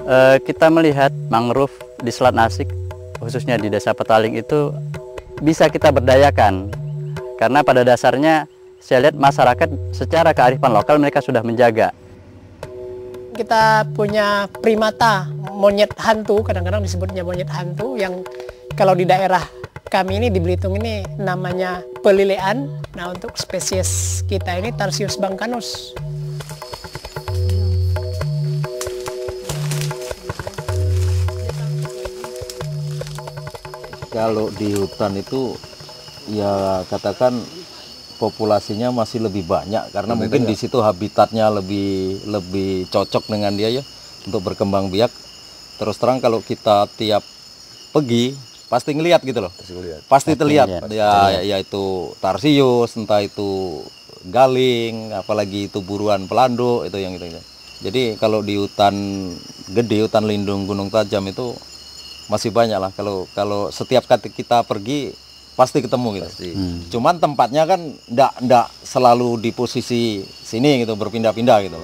Kita melihat mangrove di Selat Nasik, khususnya di Desa Petaling itu bisa kita berdayakan. Karena pada dasarnya saya lihat masyarakat secara kearifan lokal mereka sudah menjaga. Kita punya primata, monyet hantu, kadang-kadang disebutnya monyet hantu, yang kalau di daerah kami ini di Belitung ini namanya pelilean. Nah, untuk spesies kita ini Tarsius bangcanus. Kalau di hutan itu ya katakan populasinya masih lebih banyak karena mungkin di situ habitatnya lebih cocok dengan dia ya untuk berkembang biak. Terus terang kalau kita tiap pergi pasti ngelihat gitu loh. Pasti terlihat ya, yaitu tarsius, entah itu galing, apalagi itu buruan pelanduk itu yang gitu. Jadi kalau di hutan gede, hutan lindung Gunung Tajam itu masih banyak lah. Kalau setiap kali kita pergi pasti ketemu gitu. Cuman tempatnya kan ndak selalu di posisi sini gitu, berpindah-pindah gitu.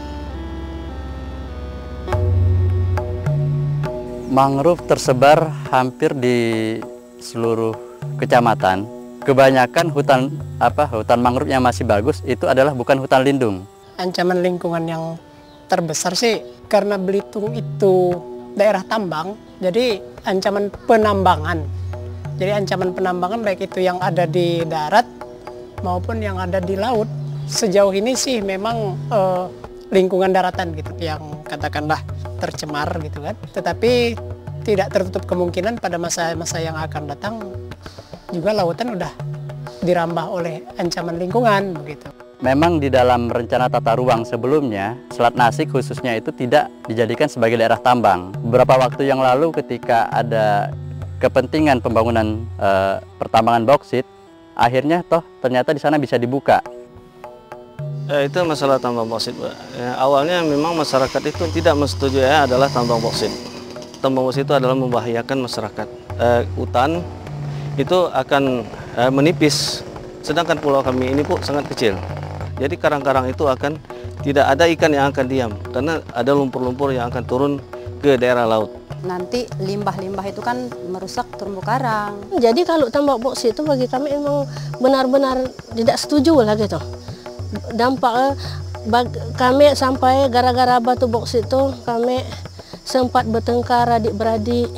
Mangrove tersebar hampir di seluruh kecamatan. Kebanyakan hutan mangrove yang masih bagus itu adalah bukan hutan lindung. Ancaman lingkungan yang terbesar sih karena Belitung itu daerah tambang, jadi ancaman penambangan. Jadi ancaman penambangan baik itu yang ada di darat maupun yang ada di laut. Sejauh ini sih memang lingkungan daratan gitu yang katakanlah tercemar gitu kan. Tetapi tidak tertutup kemungkinan pada masa-masa yang akan datang juga lautan udah dirambah oleh ancaman lingkungan begitu. Memang di dalam rencana tata ruang sebelumnya, Selat Nasik khususnya itu tidak dijadikan sebagai daerah tambang. Beberapa waktu yang lalu ketika ada kepentingan pembangunan pertambangan bauksit, akhirnya ternyata di sana bisa dibuka. Itu masalah tambang bauksit, Pak. Ya, awalnya memang masyarakat itu tidak menyetujui adalah tambang bauksit. Tambang bauksit itu adalah membahayakan masyarakat. Hutan itu akan menipis, sedangkan pulau kami ini sangat kecil. Jadi karang-karang itu akan tidak ada ikan yang akan diam karena ada lumpur-lumpur yang akan turun ke daerah laut. Nanti limbah-limbah itu kan merusak terumbu karang. Jadi kalau tambak bauksit itu bagi kami memang benar-benar tidak setuju lah gitu. Dampak kami sampai gara-gara batu bauksit itu kami sempat bertengkar adik-beradik.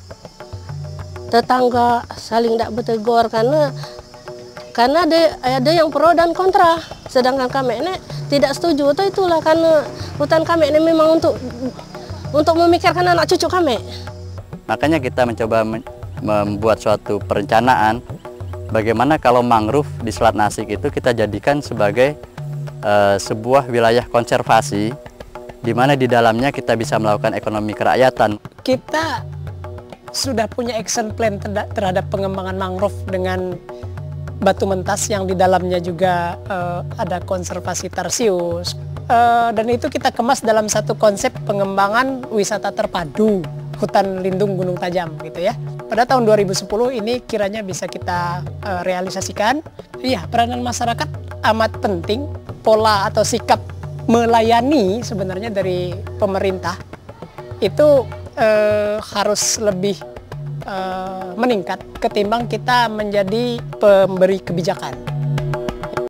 Tetangga saling tidak bertegur karena ada yang pro dan kontra. Sedangkan kami ini tidak setuju. Itulah karena hutan kami ini memang untuk memikirkan anak cucu kami. Makanya kita mencoba membuat suatu perencanaan bagaimana kalau mangrove di Selat Nasik itu kita jadikan sebagai sebuah wilayah konservasi di mana di dalamnya kita bisa melakukan ekonomi kerakyatan. Kita sudah punya action plan terhadap pengembangan mangrove dengan batu mentas yang di dalamnya juga ada konservasi tarsius. Dan itu kita kemas dalam satu konsep pengembangan wisata terpadu hutan lindung Gunung Tajam gitu ya. Pada tahun 2010 ini kiranya bisa kita realisasikan. Iya, peranan masyarakat amat penting. Pola atau sikap melayani sebenarnya dari pemerintah itu harus lebih meningkat ketimbang kita menjadi pemberi kebijakan.